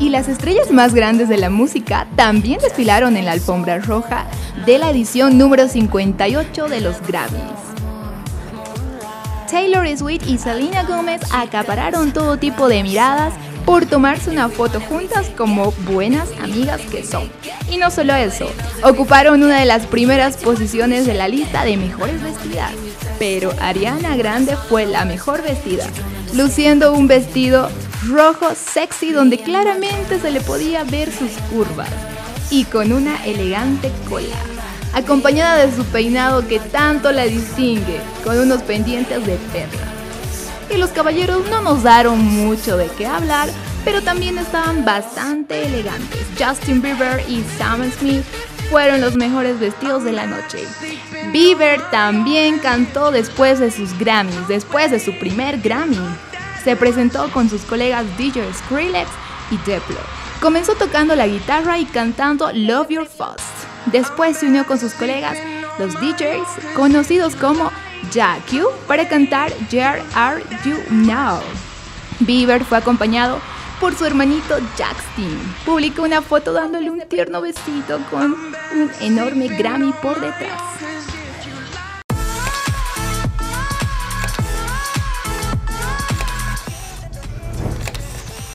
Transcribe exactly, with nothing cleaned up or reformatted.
Y las estrellas más grandes de la música también desfilaron en la alfombra roja de la edición número cincuenta y ocho de los Grammys. Taylor Swift y Selena Gomez acapararon todo tipo de miradas por tomarse una foto juntas como buenas amigas que son. Y no solo eso, ocuparon una de las primeras posiciones de la lista de mejores vestidas. Pero Ariana Grande fue la mejor vestida, luciendo un vestido rojo sexy donde claramente se le podía ver sus curvas y con una elegante cola, acompañada de su peinado que tanto la distingue, con unos pendientes de perla. Y los caballeros no nos daron mucho de qué hablar, pero también estaban bastante elegantes. Justin Bieber y Sam Smith fueron los mejores vestidos de la noche. Bieber también cantó después de sus Grammys, después de su primer Grammy. Se presentó con sus colegas D J Skrillex y Diplo. Comenzó tocando la guitarra y cantando Love Your Fuzz. Después se unió con sus colegas, los D Js, conocidos como Ja Q, para cantar Where Are You Now. Bieber fue acompañado por su hermanito Jackson. Publicó una foto dándole un tierno besito con un enorme Grammy por detrás.